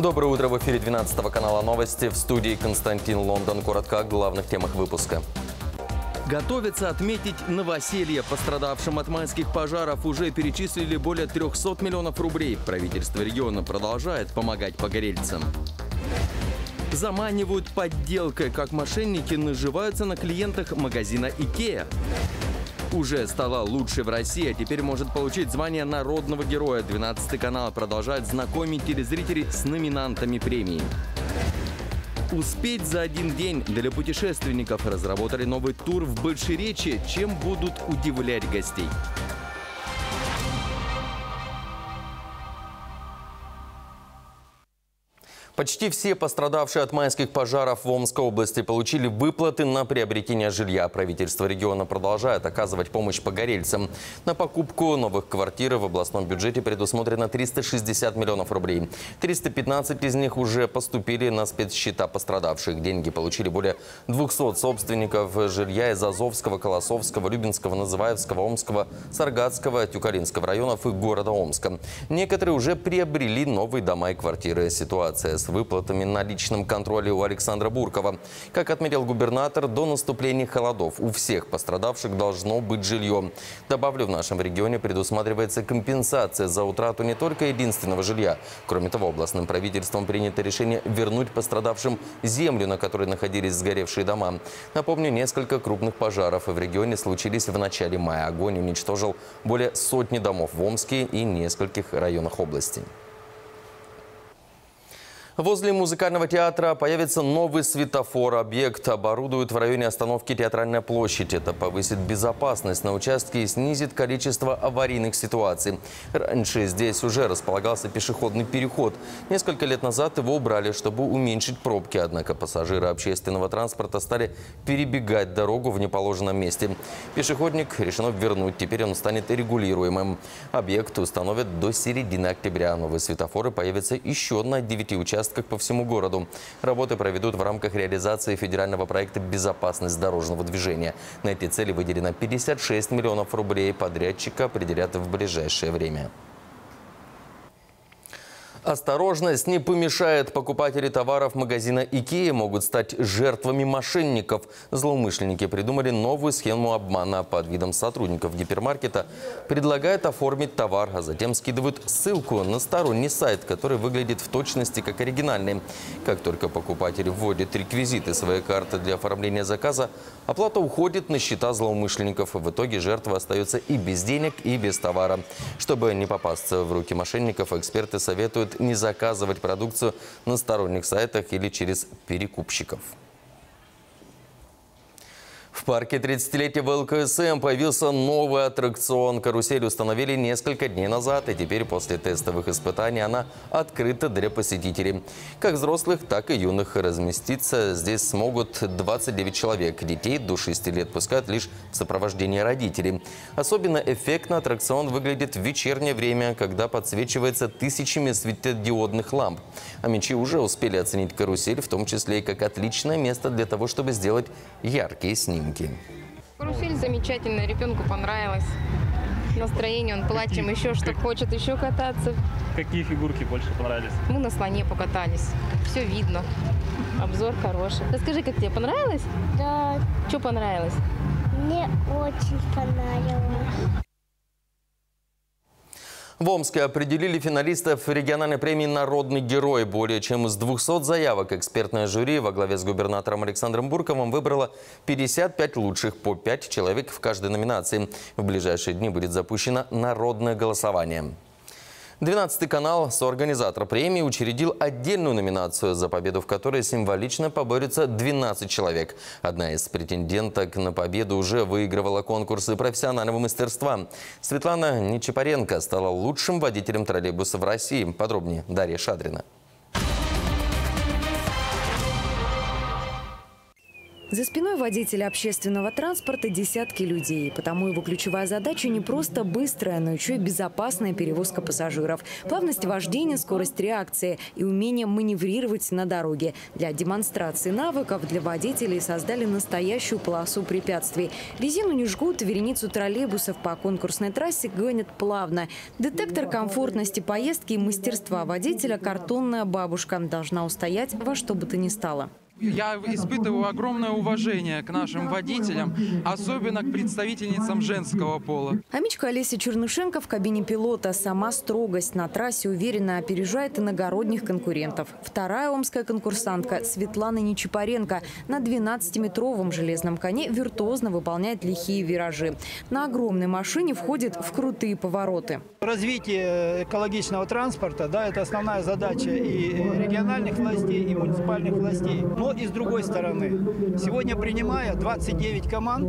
Доброе утро, в эфире 12 канала новости. В студии Константин Лондон. Коротко о главных темах выпуска. Готовятся отметить новоселье. Пострадавшим от майских пожаров уже перечислили более 300 миллионов рублей. Правительство региона продолжает помогать погорельцам. Заманивают подделкой, как мошенники наживаются на клиентах магазина IKEA. Уже стала лучшей в России, а теперь может получить звание народного героя. 12 канал продолжает знакомить телезрителей с номинантами премии. Успеть за один день. Для путешественников разработали новый тур в Большеречье. Чем будут удивлять гостей? Почти все пострадавшие от майских пожаров в Омской области получили выплаты на приобретение жилья. Правительство региона продолжает оказывать помощь погорельцам. На покупку новых квартир в областном бюджете предусмотрено 360 миллионов рублей. 315 из них уже поступили на спецсчета пострадавших. Деньги получили более 200 собственников жилья из Азовского, Колосовского, Любинского, Называевского, Омского, Саргатского, Тюкалинского районов и города Омска. Некоторые уже приобрели новые дома и квартиры. Ситуация с выплатами на личном контроле у Александра Буркова. Как отметил губернатор, до наступления холодов у всех пострадавших должно быть жилье. Добавлю, в нашем регионе предусматривается компенсация за утрату не только единственного жилья. Кроме того, областным правительством принято решение вернуть пострадавшим землю, на которой находились сгоревшие дома. Напомню, несколько крупных пожаров в регионе случились в начале мая. Огонь уничтожил более сотни домов в Омске и нескольких районах области. Возле музыкального театра появится новый светофор. Объект оборудуют в районе остановки Театральная площадь. Это повысит безопасность на участке и снизит количество аварийных ситуаций. Раньше здесь уже располагался пешеходный переход. Несколько лет назад его убрали, чтобы уменьшить пробки. Однако пассажиры общественного транспорта стали перебегать дорогу в неположенном месте. Пешеходник решено вернуть. Теперь он станет регулируемым. Объект установят до середины октября. Новые светофоры появятся еще на 9 участках по всему городу. Работы проведут в рамках реализации федерального проекта «Безопасность дорожного движения». На эти цели выделено 56 миллионов рублей. Подрядчика определят в ближайшее время. Осторожность не помешает. Покупатели товаров магазина IKEA могут стать жертвами мошенников. Злоумышленники придумали новую схему обмана. Под видом сотрудников гипермаркета предлагают оформить товар, а затем скидывают ссылку на сторонний сайт, который выглядит в точности как оригинальный. Как только покупатель вводит реквизиты своей карты для оформления заказа, оплата уходит на счета злоумышленников. В итоге жертва остается и без денег, и без товара. Чтобы не попасться в руки мошенников, эксперты советуют не заказывать продукцию на сторонних сайтах или через перекупщиков. В парке 30-летия ВЛКСМ появился новый аттракцион. Карусель установили несколько дней назад, и теперь после тестовых испытаний она открыта для посетителей. Как взрослых, так и юных. Разместиться здесь смогут 29 человек. Детей до 6 лет пускают лишь в сопровождении родителей. Особенно эффектно аттракцион выглядит в вечернее время, когда подсвечивается тысячами светодиодных ламп. Амичи уже успели оценить карусель, в том числе и как отличное место для того, чтобы сделать яркие снимки. Карусель замечательная, ребенку понравилось. Настроение, он плачем, еще что хочет, еще кататься. Какие фигурки больше понравились? Мы на слоне покатались, все видно, обзор хороший. Расскажи, как тебе понравилось? Да, Что понравилось? мне очень понравилось. В Омске определили финалистов региональной премии «Народный герой». Более чем из 200 заявок экспертное жюри во главе с губернатором Александром Бурковым выбрало 55 лучших, по 5 человек в каждой номинации. В ближайшие дни будет запущено народное голосование. 12 канал, соорганизатор премии, учредил отдельную номинацию, за победу в которой символично поборются 12 человек. Одна из претенденток на победу уже выигрывала конкурсы профессионального мастерства. Светлана Нечапаренко стала лучшим водителем троллейбуса в России. Подробнее Дарья Шадрина. За спиной водителя общественного транспорта десятки людей. Потому его ключевая задача не просто быстрая, но еще и безопасная перевозка пассажиров. Плавность вождения, скорость реакции и умение маневрировать на дороге. Для демонстрации навыков для водителей создали настоящую полосу препятствий. Резину не жгут, вереницу троллейбусов по конкурсной трассе гонят плавно. Детектор комфортности поездки и мастерства водителя «Картонная бабушка» должна устоять во что бы то ни стало. Я испытываю огромное уважение к нашим водителям, особенно к представительницам женского пола. Амичка Олеся Чернышенко в кабине пилота. Сама строгость на трассе уверенно опережает иногородних конкурентов. Вторая омская конкурсантка Светлана Нечипаренко на 12-метровом железном коне виртуозно выполняет лихие виражи. На огромной машине входит в крутые повороты. Развитие экологичного транспорта, да, это основная задача и региональных властей, и муниципальных властей. Но и с другой стороны, сегодня принимая 29 команд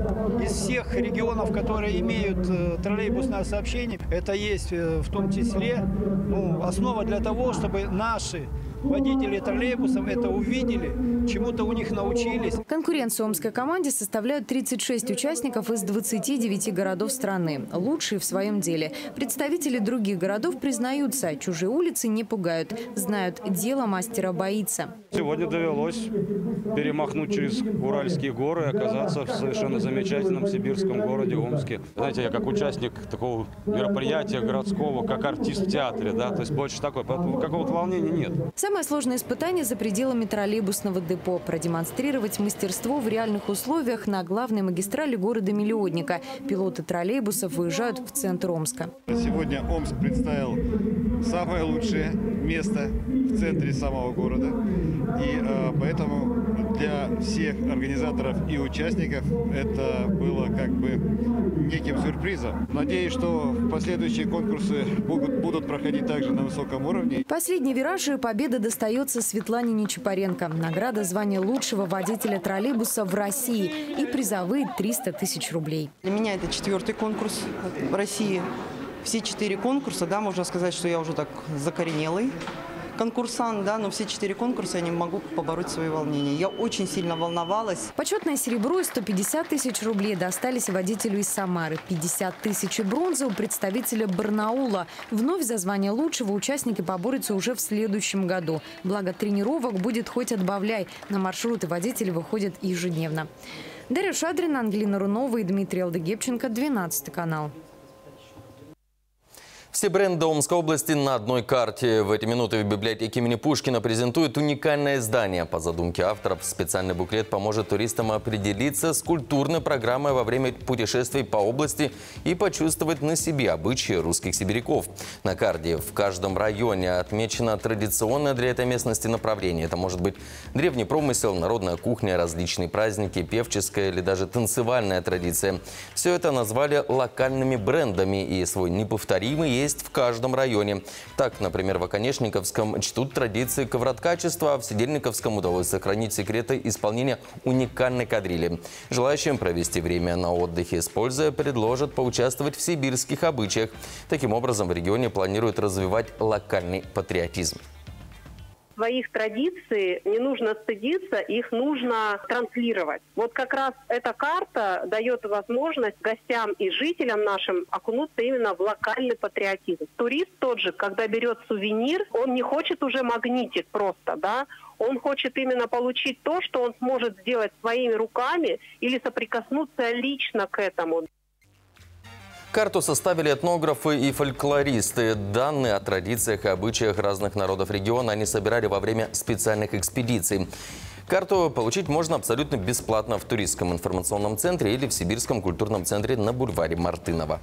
из всех регионов, которые имеют троллейбусное сообщение, это есть в том числе основа для того, чтобы наши водители троллейбусов это увидели, чему-то у них научились. Конкуренцию омской команде составляют 36 участников из 29 городов страны. Лучшие в своем деле. Представители других городов признаются, чужие улицы не пугают. Знают, дело мастера боится. Сегодня довелось перемахнуть через Уральские горы и оказаться в совершенно замечательном сибирском городе Омске. Знаете, я как участник такого мероприятия городского, как артист в театре, да, то есть больше такой, какого-то волнения нет. Самое сложное испытание за пределами троллейбусного депо – продемонстрировать мастерство в реальных условиях на главной магистрали города-миллионника. Пилоты троллейбусов выезжают в центр Омска. Сегодня Омск представил самое лучшее место в центре самого города. И поэтому для всех организаторов и участников это было как бы неким сюрпризом. Надеюсь, что последующие конкурсы будут проходить также на высоком уровне. Последний вираж и победа достается Светлане Нечипаренко. Награда звания лучшего водителя троллейбуса в России и призовые 300 тысяч рублей. Для меня это 4-й конкурс в России. Все 4 конкурса, да, можно сказать, что я уже так закоренелый конкурсант, да, но все 4 конкурса я не могу побороть свои волнения. Я очень сильно волновалась. Почетное серебро и 150 тысяч рублей достались водителю из Самары. 50 тысяч бронзы у представителя Барнаула. Вновь за звание лучшего участники поборются уже в следующем году. Благо тренировок будет хоть отбавляй. На маршруты водители выходят ежедневно. Дарья Шадрина, Ангелина Рунова и Дмитрий Алдыгепченко, 12 канал. Все бренды Омской области на одной карте. В эти минуты в библиотеке имени Пушкина презентуют уникальное издание. По задумке авторов, специальный буклет поможет туристам определиться с культурной программой во время путешествий по области и почувствовать на себе обычаи русских сибиряков. На карте в каждом районе отмечено традиционное для этой местности направление. Это может быть древний промысел, народная кухня, различные праздники, певческая или даже танцевальная традиция. Все это назвали локальными брендами, и свой неповторимый есть в каждом районе. Так, например, в Оконечниковском чтут традиции ковроткачества, а в Сидельниковском удалось сохранить секреты исполнения уникальной кадрили. Желающим провести время на отдыхе, используя, предложат поучаствовать в сибирских обычаях. Таким образом, в регионе планируют развивать локальный патриотизм. Своих традиций не нужно стыдиться, их нужно транслировать. Вот как раз эта карта дает возможность гостям и жителям нашим окунуться именно в локальный патриотизм. Турист тот же, когда берет сувенир, он не хочет уже магнитик просто, да, он хочет именно получить то, что он сможет сделать своими руками или соприкоснуться лично к этому. Карту составили этнографы и фольклористы. Данные о традициях и обычаях разных народов региона они собирали во время специальных экспедиций. Карту получить можно абсолютно бесплатно в туристском информационном центре или в Сибирском культурном центре на бульваре Мартынова.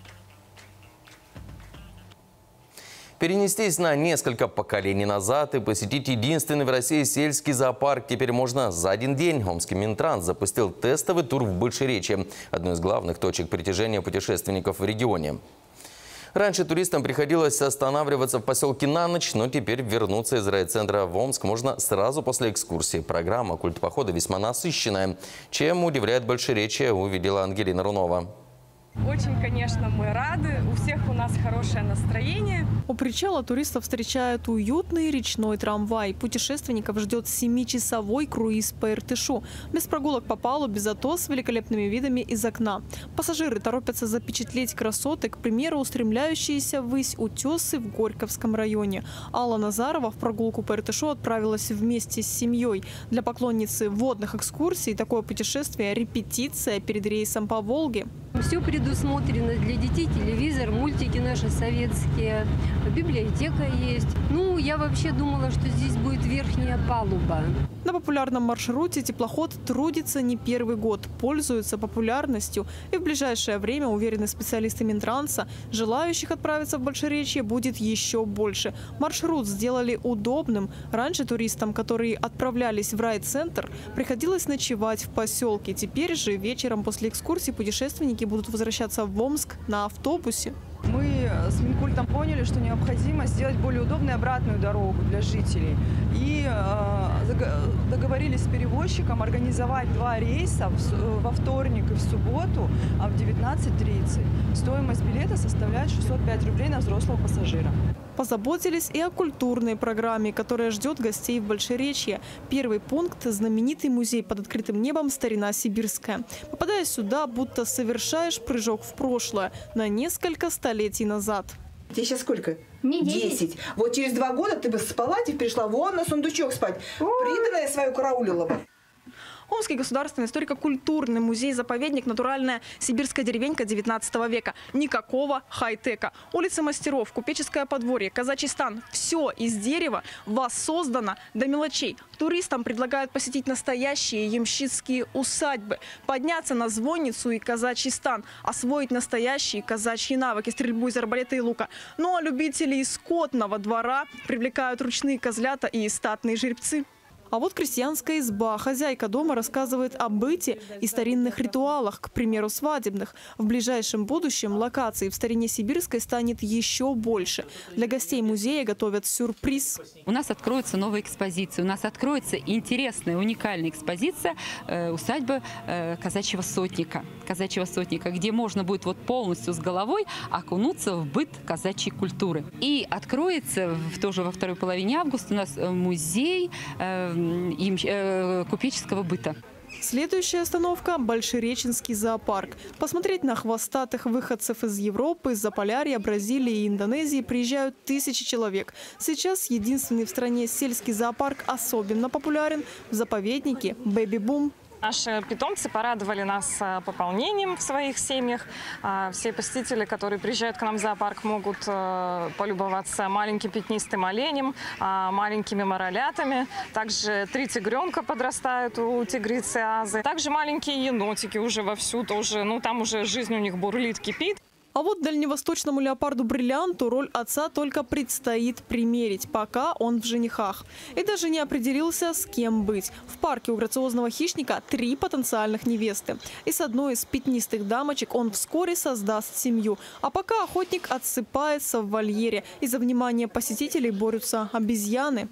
Перенестись на несколько поколений назад и посетить единственный в России сельский зоопарк теперь можно за один день. Омский Минтранс запустил тестовый тур в Большеречье, одной из главных точек притяжения путешественников в регионе. Раньше туристам приходилось останавливаться в поселке на ночь, но теперь вернуться из райцентра в Омск можно сразу после экскурсии. Программа культпохода весьма насыщенная. Чем удивляет Большеречье, увидела Ангелина Рунова. Очень, конечно, мы рады. У всех у нас хорошее настроение. У причала туристов встречает уютный речной трамвай. Путешественников ждет 7-часовой круиз по Иртышу. Без прогулок по палубе, зато с великолепными видами из окна. Пассажиры торопятся запечатлеть красоты, к примеру, устремляющиеся ввысь утесы в Горьковском районе. Алла Назарова в прогулку по Иртышу отправилась вместе с семьей. Для поклонницы водных экскурсий такое путешествие – репетиция перед рейсом по Волге. Все предусмотрено для детей, телевизор, мультики наши советские, библиотека есть. Ну, я вообще думала, что здесь будет верхняя палуба. На популярном маршруте теплоход трудится не первый год, пользуется популярностью. И в ближайшее время, уверены специалисты Минтранса, желающих отправиться в Большеречье будет еще больше. Маршрут сделали удобным. Раньше туристам, которые отправлялись в райцентр, приходилось ночевать в поселке. Теперь же вечером после экскурсии путешественники будут возвращаться в Омск на автобусе. Мы с Минкультом поняли, что необходимо сделать более удобную обратную дорогу для жителей. И договорились с перевозчиком организовать 2 рейса во вторник и в субботу в 19:30. Стоимость билета составляет 605 рублей на взрослого пассажира. Позаботились и о культурной программе, которая ждет гостей в Большеречье. Первый пункт – знаменитый музей под открытым небом «Старина Сибирская». Попадая сюда, будто совершаешь прыжок в прошлое на несколько столетий назад. Тебе сейчас сколько? Мне 10. Вот через 2 года ты бы спала, ты пришла вон на сундучок спать. Приданное свою караулила бы. Омский государственный историко-культурный музей-заповедник «Натуральная сибирская деревенька» 19 века. Никакого хай-тека. Улица Мастеров, Купеческое подворье, Казачий стан. Все из дерева воссоздано до мелочей. Туристам предлагают посетить настоящие ямщицкие усадьбы, подняться на звонницу и Казачий стан, освоить настоящие казачьи навыки, стрельбу из арбалета и лука. Ну а любителей скотного двора привлекают ручные козлята и статные жеребцы. А вот крестьянская изба. Хозяйка дома рассказывает о быте и старинных ритуалах, к примеру, свадебных. В ближайшем будущем локаций в Старине Сибирской станет еще больше. Для гостей музея готовят сюрприз. У нас откроются новые экспозиции. У нас откроется интересная, уникальная экспозиция усадьбы казачьего сотника. Где можно будет вот полностью с головой окунуться в быт казачьей культуры. И откроется тоже во второй половине августа у нас музей купеческого быта. Следующая остановка – Большереченский зоопарк. Посмотреть на хвостатых выходцев из Европы, Заполярья, Бразилии и Индонезии приезжают тысячи человек. Сейчас единственный в стране сельский зоопарк особенно популярен в заповеднике «Бэби-бум». Наши питомцы порадовали нас пополнением в своих семьях. Все посетители, которые приезжают к нам в зоопарк, могут полюбоваться маленьким пятнистым оленем, маленькими моролятами. Также 3 тигренка подрастают у тигрицы Азы. Также маленькие енотики уже вовсю, там уже жизнь у них бурлит, кипит. А вот дальневосточному леопарду-бриллианту роль отца только предстоит примерить, пока он в женихах. И даже не определился, с кем быть. В парке у грациозного хищника 3 потенциальных невесты. И с одной из пятнистых дамочек он вскоре создаст семью. А пока охотник отсыпается в вольере. И за внимание посетителей борются обезьяны.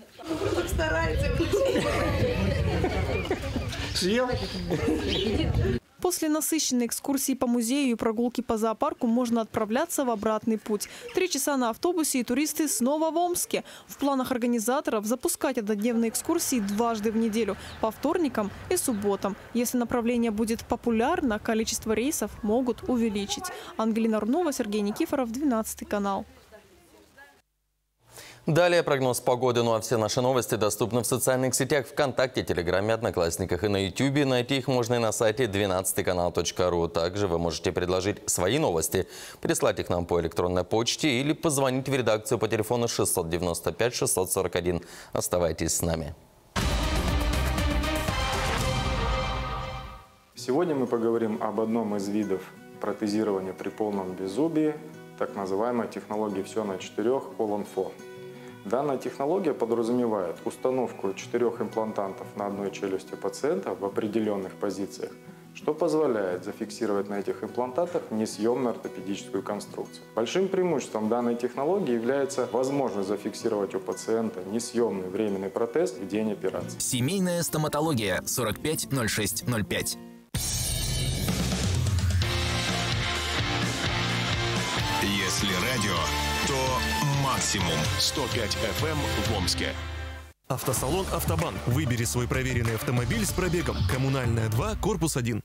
Съел? После насыщенной экскурсии по музею и прогулки по зоопарку можно отправляться в обратный путь. 3 часа на автобусе, и туристы снова в Омске. В планах организаторов запускать однодневные экскурсии 2 в неделю, по вторникам и субботам. Если направление будет популярно, количество рейсов могут увеличить. Ангелина Рунова, Сергей Никифоров, 12 канал. Далее прогноз погоды. Ну а все наши новости доступны в социальных сетях ВКонтакте, Телеграме, Одноклассниках и на Ютубе. Найти их можно и на сайте 12kanal.ru. Также вы можете предложить свои новости, прислать их нам по электронной почте или позвонить в редакцию по телефону 695 641. Оставайтесь с нами. Сегодня мы поговорим об одном из видов протезирования при полном беззубии, так называемой технологии «Все на 4» All-on-4. Данная технология подразумевает установку 4 имплантантов на одной челюсти пациента в определенных позициях, что позволяет зафиксировать на этих имплантатах несъемную ортопедическую конструкцию. Большим преимуществом данной технологии является возможность зафиксировать у пациента несъемный временный протез в день операции. Семейная стоматология 45 06 05. радио, то максимум 105 FM в Омске. Автосалон «Автобан». Выбери свой проверенный автомобиль с пробегом. Коммунальная 2, корпус 1.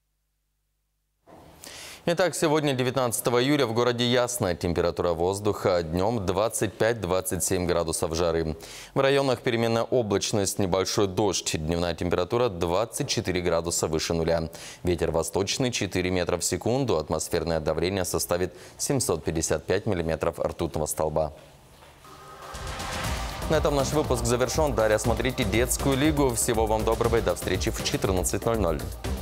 Итак, сегодня 19 июля в городе ясно. Температура воздуха днем 25-27 градусов жары. В районах переменная облачность, небольшой дождь. Дневная температура 24 градуса выше нуля. Ветер восточный 4 метра в секунду. Атмосферное давление составит 755 миллиметров ртутного столба. На этом наш выпуск завершен. Далее смотрите детскую лигу. Всего вам доброго и до встречи в 14:00.